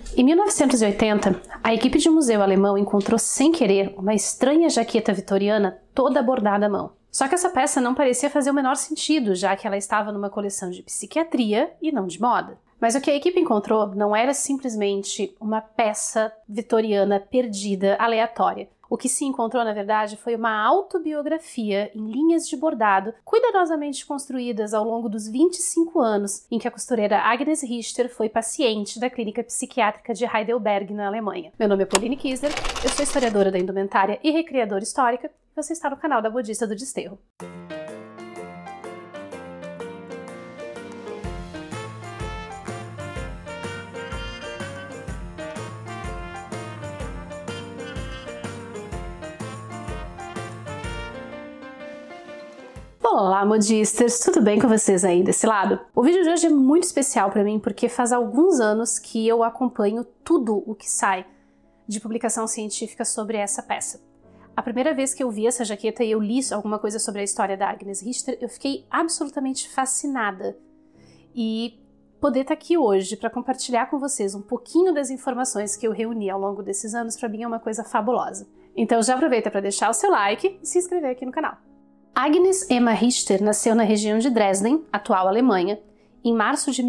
Em 1980, a equipe de um museu alemão encontrou sem querer uma estranha jaqueta vitoriana toda bordada à mão. Só que essa peça não parecia fazer o menor sentido, já que ela estava numa coleção de psiquiatria e não de moda. Mas o que a equipe encontrou não era simplesmente uma peça vitoriana perdida, aleatória. O que se encontrou, na verdade, foi uma autobiografia em linhas de bordado, cuidadosamente construídas ao longo dos 25 anos em que a costureira Agnes Richter foi paciente da clínica psiquiátrica de Heidelberg, na Alemanha. Meu nome é Pauline Kisler, eu sou historiadora da indumentária e recriadora histórica, e você está no canal da Modista do Desterro. Olá, modistas! Tudo bem com vocês aí desse lado? O vídeo de hoje é muito especial para mim porque faz alguns anos que eu acompanho tudo o que sai de publicação científica sobre essa peça. A primeira vez que eu vi essa jaqueta e eu li alguma coisa sobre a história da Agnes Richter, eu fiquei absolutamente fascinada. E poder estar aqui hoje para compartilhar com vocês um pouquinho das informações que eu reuni ao longo desses anos, para mim é uma coisa fabulosa. Então já aproveita para deixar o seu like e se inscrever aqui no canal. Agnes Emma Richter nasceu na região de Dresden, atual Alemanha, em março de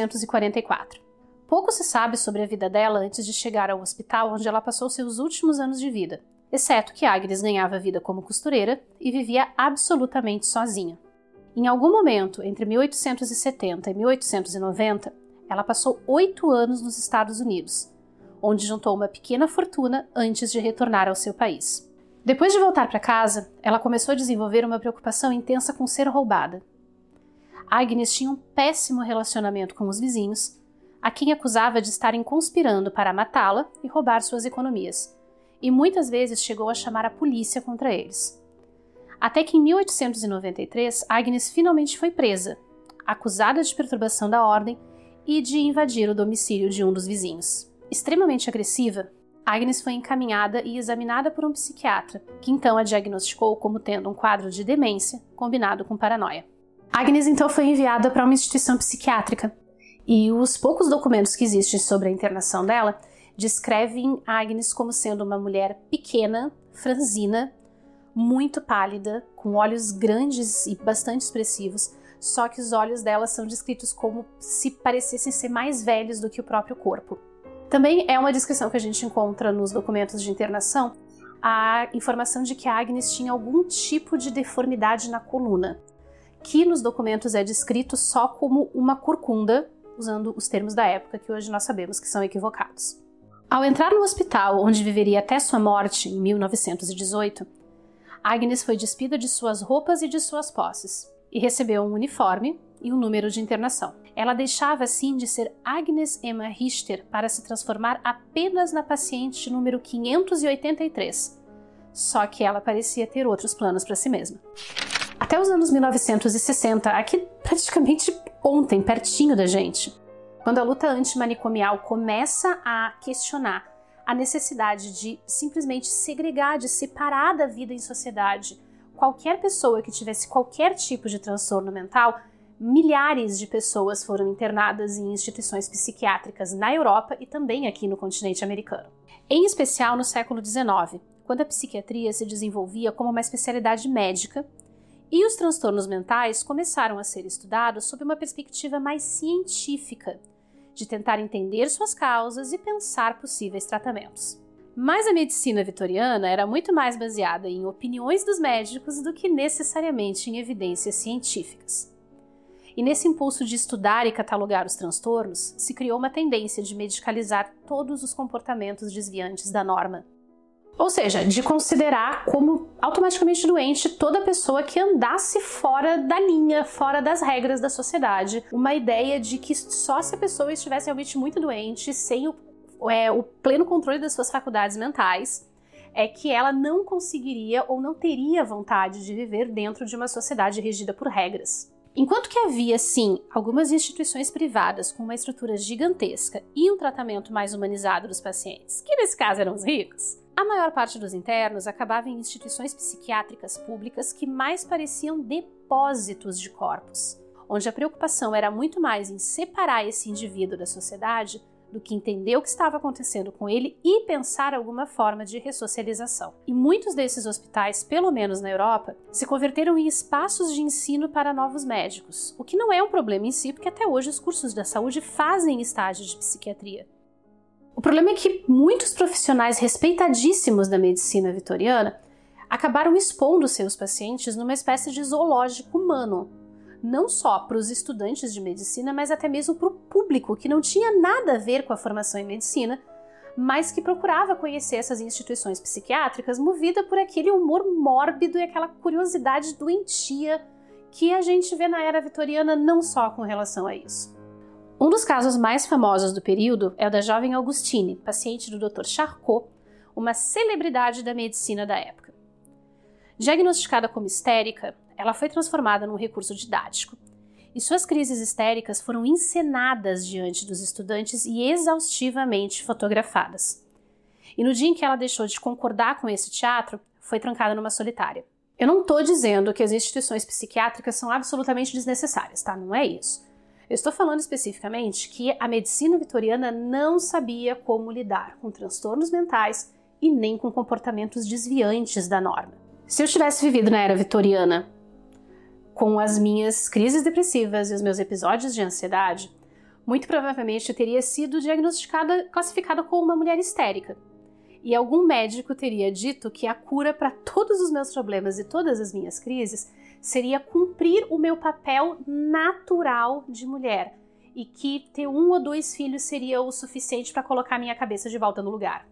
1844. Pouco se sabe sobre a vida dela antes de chegar ao hospital onde ela passou seus últimos anos de vida, exceto que Agnes ganhava vida como costureira e vivia absolutamente sozinha. Em algum momento, entre 1870 e 1890, ela passou 8 anos nos Estados Unidos, onde juntou uma pequena fortuna antes de retornar ao seu país. Depois de voltar para casa, ela começou a desenvolver uma preocupação intensa com ser roubada. Agnes tinha um péssimo relacionamento com os vizinhos, a quem acusava de estarem conspirando para matá-la e roubar suas economias, e muitas vezes chegou a chamar a polícia contra eles. Até que em 1893, Agnes finalmente foi presa, acusada de perturbação da ordem e de invadir o domicílio de um dos vizinhos. Extremamente agressiva, Agnes foi encaminhada e examinada por um psiquiatra, que então a diagnosticou como tendo um quadro de demência combinado com paranoia. Agnes então foi enviada para uma instituição psiquiátrica, e os poucos documentos que existem sobre a internação dela descrevem Agnes como sendo uma mulher pequena, franzina, muito pálida, com olhos grandes e bastante expressivos, só que os olhos dela são descritos como se parecessem ser mais velhos do que o próprio corpo. Também é uma descrição que a gente encontra nos documentos de internação, a informação de que a Agnes tinha algum tipo de deformidade na coluna, que nos documentos é descrito só como uma corcunda, usando os termos da época que hoje nós sabemos que são equivocados. Ao entrar no hospital, onde viveria até sua morte em 1918, Agnes foi despida de suas roupas e de suas posses, e recebeu um uniforme e um número de internação. Ela deixava assim de ser Agnes Emma Richter para se transformar apenas na paciente número 583, só que ela parecia ter outros planos para si mesma. Até os anos 1960, aqui praticamente ontem, pertinho da gente, quando a luta antimanicomial começa a questionar a necessidade de simplesmente segregar, de separar da vida em sociedade qualquer pessoa que tivesse qualquer tipo de transtorno mental, milhares de pessoas foram internadas em instituições psiquiátricas na Europa e também aqui no continente americano. Em especial no século XIX, quando a psiquiatria se desenvolvia como uma especialidade médica e os transtornos mentais começaram a ser estudados sob uma perspectiva mais científica, de tentar entender suas causas e pensar possíveis tratamentos. Mas a medicina vitoriana era muito mais baseada em opiniões dos médicos do que necessariamente em evidências científicas. E nesse impulso de estudar e catalogar os transtornos, se criou uma tendência de medicalizar todos os comportamentos desviantes da norma. Ou seja, de considerar como automaticamente doente toda pessoa que andasse fora da linha, fora das regras da sociedade. Uma ideia de que só se a pessoa estivesse realmente muito doente, sem o pleno controle das suas faculdades mentais, é que ela não conseguiria ou não teria vontade de viver dentro de uma sociedade regida por regras. Enquanto que havia, sim, algumas instituições privadas com uma estrutura gigantesca e um tratamento mais humanizado dos pacientes, que nesse caso eram os ricos, a maior parte dos internos acabava em instituições psiquiátricas públicas que mais pareciam depósitos de corpos, onde a preocupação era muito mais em separar esse indivíduo da sociedade do que entender o que estava acontecendo com ele e pensar alguma forma de ressocialização. E muitos desses hospitais, pelo menos na Europa, se converteram em espaços de ensino para novos médicos, o que não é um problema em si, porque até hoje os cursos da saúde fazem estágios de psiquiatria. O problema é que muitos profissionais respeitadíssimos da medicina vitoriana acabaram expondo seus pacientes numa espécie de zoológico humano, não só para os estudantes de medicina, mas até mesmo para o público que não tinha nada a ver com a formação em medicina, mas que procurava conhecer essas instituições psiquiátricas movida por aquele humor mórbido e aquela curiosidade doentia que a gente vê na era vitoriana não só com relação a isso. Um dos casos mais famosos do período é o da jovem Augustine, paciente do Dr. Charcot, uma celebridade da medicina da época. Diagnosticada como histérica, ela foi transformada num recurso didático, e suas crises histéricas foram encenadas diante dos estudantes e exaustivamente fotografadas. E no dia em que ela deixou de concordar com esse teatro, foi trancada numa solitária. Eu não estou dizendo que as instituições psiquiátricas são absolutamente desnecessárias, tá? Não é isso. Eu estou falando especificamente que a medicina vitoriana não sabia como lidar com transtornos mentais e nem com comportamentos desviantes da norma. Se eu tivesse vivido na era vitoriana com as minhas crises depressivas e os meus episódios de ansiedade, muito provavelmente eu teria sido classificada como uma mulher histérica. E algum médico teria dito que a cura para todos os meus problemas e todas as minhas crises seria cumprir o meu papel natural de mulher e que ter 1 ou 2 filhos seria o suficiente para colocar minha cabeça de volta no lugar.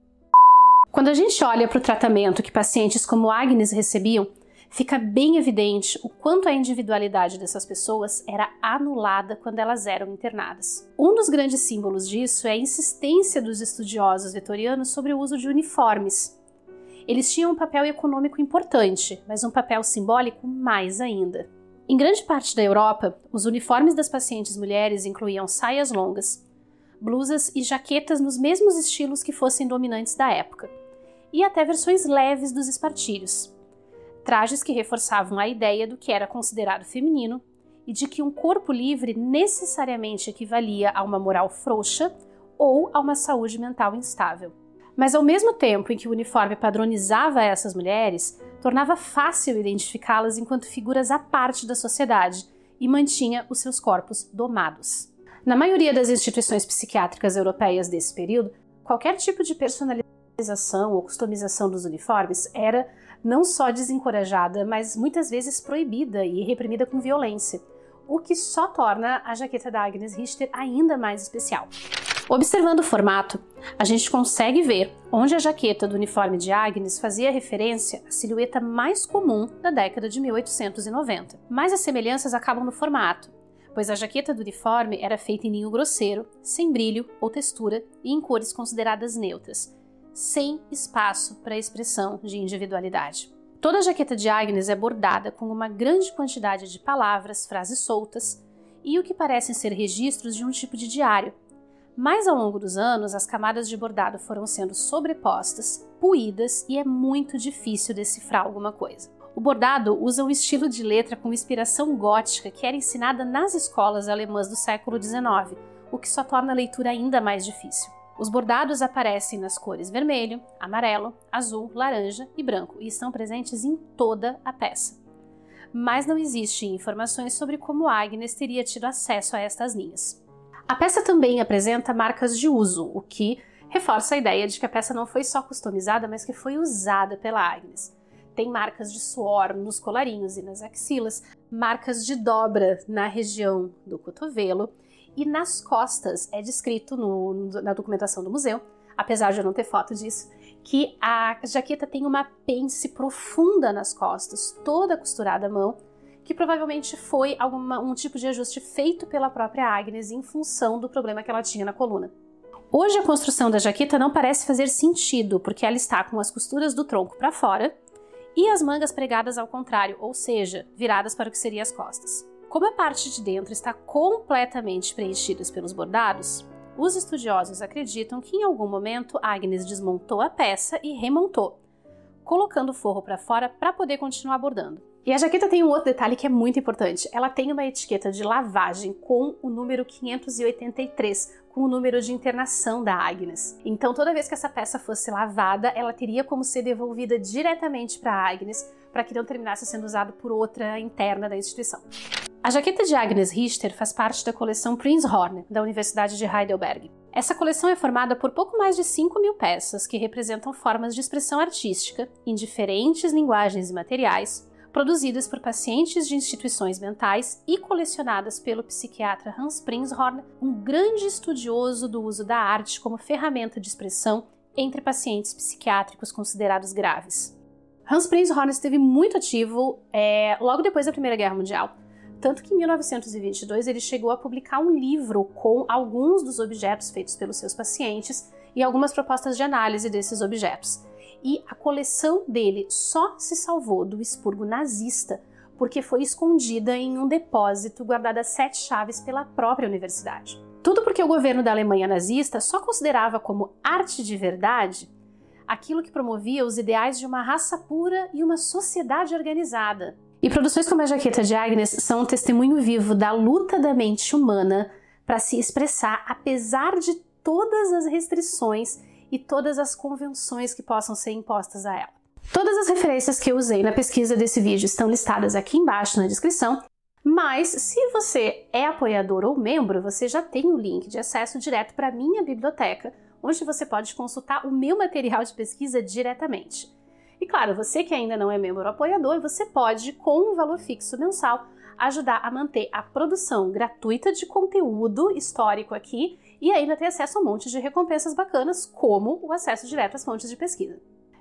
Quando a gente olha para o tratamento que pacientes como Agnes recebiam, fica bem evidente o quanto a individualidade dessas pessoas era anulada quando elas eram internadas. Um dos grandes símbolos disso é a insistência dos estudiosos vitorianos sobre o uso de uniformes. Eles tinham um papel econômico importante, mas um papel simbólico mais ainda. Em grande parte da Europa, os uniformes das pacientes mulheres incluíam saias longas, blusas e jaquetas nos mesmos estilos que fossem dominantes da época, e até versões leves dos espartilhos. Trajes que reforçavam a ideia do que era considerado feminino e de que um corpo livre necessariamente equivalia a uma moral frouxa ou a uma saúde mental instável. Mas ao mesmo tempo em que o uniforme padronizava essas mulheres, tornava fácil identificá-las enquanto figuras à parte da sociedade e mantinha os seus corpos domados. Na maioria das instituições psiquiátricas europeias desse período, qualquer tipo de personalização ou customização dos uniformes era não só desencorajada, mas muitas vezes proibida e reprimida com violência, o que só torna a jaqueta da Agnes Richter ainda mais especial. Observando o formato, a gente consegue ver onde a jaqueta do uniforme de Agnes fazia referência à silhueta mais comum da década de 1890. Mas as semelhanças acabam no formato, pois a jaqueta do uniforme era feita em linho grosseiro, sem brilho ou textura e em cores consideradas neutras, sem espaço para a expressão de individualidade. Toda a jaqueta de Agnes é bordada com uma grande quantidade de palavras, frases soltas e o que parecem ser registros de um tipo de diário. Mas ao longo dos anos, as camadas de bordado foram sendo sobrepostas, puídas e é muito difícil decifrar alguma coisa. O bordado usa um estilo de letra com inspiração gótica que era ensinada nas escolas alemãs do século XIX, o que só torna a leitura ainda mais difícil. Os bordados aparecem nas cores vermelho, amarelo, azul, laranja e branco e estão presentes em toda a peça. Mas não existem informações sobre como Agnes teria tido acesso a estas linhas. A peça também apresenta marcas de uso, o que reforça a ideia de que a peça não foi só customizada, mas que foi usada pela Agnes. Tem marcas de suor nos colarinhos e nas axilas, marcas de dobra na região do cotovelo, e nas costas é descrito na documentação do museu, apesar de eu não ter foto disso, que a jaqueta tem uma pence profunda nas costas, toda costurada à mão, que provavelmente foi um tipo de ajuste feito pela própria Agnes em função do problema que ela tinha na coluna. Hoje a construção da jaqueta não parece fazer sentido, porque ela está com as costuras do tronco para fora e as mangas pregadas ao contrário, ou seja, viradas para o que seria as costas. Como a parte de dentro está completamente preenchida pelos bordados, os estudiosos acreditam que em algum momento Agnes desmontou a peça e remontou, colocando o forro para fora para poder continuar bordando. E a jaqueta tem um outro detalhe que é muito importante. Ela tem uma etiqueta de lavagem com o número 583, com o número de internação da Agnes. Então, toda vez que essa peça fosse lavada, ela teria como ser devolvida diretamente para a Agnes, para que não terminasse sendo usada por outra interna da instituição. A jaqueta de Agnes Richter faz parte da coleção Prinzhorn, da Universidade de Heidelberg. Essa coleção é formada por pouco mais de 5.000 peças que representam formas de expressão artística em diferentes linguagens e materiais, produzidas por pacientes de instituições mentais e colecionadas pelo psiquiatra Hans Prinzhorn, um grande estudioso do uso da arte como ferramenta de expressão entre pacientes psiquiátricos considerados graves. Hans Prinzhorn esteve muito ativo logo depois da Primeira Guerra Mundial, tanto que em 1922 ele chegou a publicar um livro com alguns dos objetos feitos pelos seus pacientes e algumas propostas de análise desses objetos. E a coleção dele só se salvou do expurgo nazista porque foi escondida em um depósito guardado a 7 chaves pela própria universidade. Tudo porque o governo da Alemanha nazista só considerava como arte de verdade aquilo que promovia os ideais de uma raça pura e uma sociedade organizada. E produções como a jaqueta de Agnes são um testemunho vivo da luta da mente humana para se expressar apesar de todas as restrições e todas as convenções que possam ser impostas a ela. Todas as referências que eu usei na pesquisa desse vídeo estão listadas aqui embaixo na descrição, mas se você é apoiador ou membro, você já tem o link de acesso direto para a minha biblioteca, onde você pode consultar o meu material de pesquisa diretamente. E claro, você que ainda não é membro ou apoiador, você pode, com um valor fixo mensal, ajudar a manter a produção gratuita de conteúdo histórico aqui e ainda ter acesso a um monte de recompensas bacanas, como o acesso direto às fontes de pesquisa.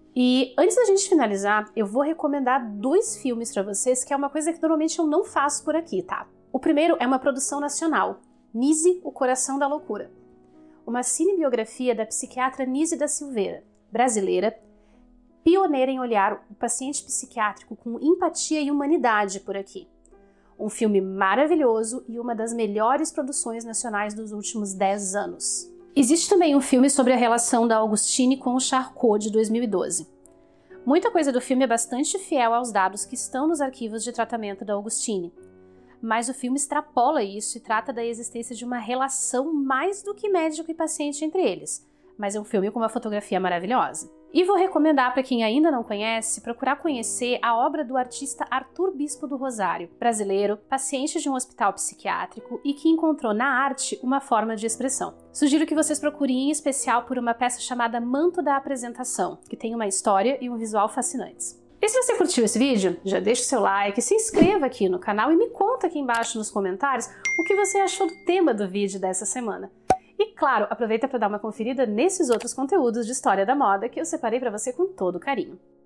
E antes da gente finalizar, eu vou recomendar 2 filmes para vocês, que é uma coisa que normalmente eu não faço por aqui, tá? O primeiro é uma produção nacional, Nise, O Coração da Loucura. Uma cinebiografia da psiquiatra Nise da Silveira, brasileira, pioneira em olhar o paciente psiquiátrico com empatia e humanidade por aqui. Um filme maravilhoso e uma das melhores produções nacionais dos últimos 10 anos. Existe também um filme sobre a relação da Augustine com o Charcot, de 2012. Muita coisa do filme é bastante fiel aos dados que estão nos arquivos de tratamento da Augustine, mas o filme extrapola isso e trata da existência de uma relação mais do que médico e paciente entre eles, mas é um filme com uma fotografia maravilhosa. E vou recomendar para quem ainda não conhece, procurar conhecer a obra do artista Arthur Bispo do Rosário, brasileiro, paciente de um hospital psiquiátrico e que encontrou na arte uma forma de expressão. Sugiro que vocês procurem em especial por uma peça chamada Manto da Apresentação, que tem uma história e um visual fascinantes. E se você curtiu esse vídeo, já deixa o seu like, se inscreva aqui no canal e me conta aqui embaixo nos comentários o que você achou do tema do vídeo dessa semana. E claro, aproveita para dar uma conferida nesses outros conteúdos de história da moda que eu separei para você com todo carinho.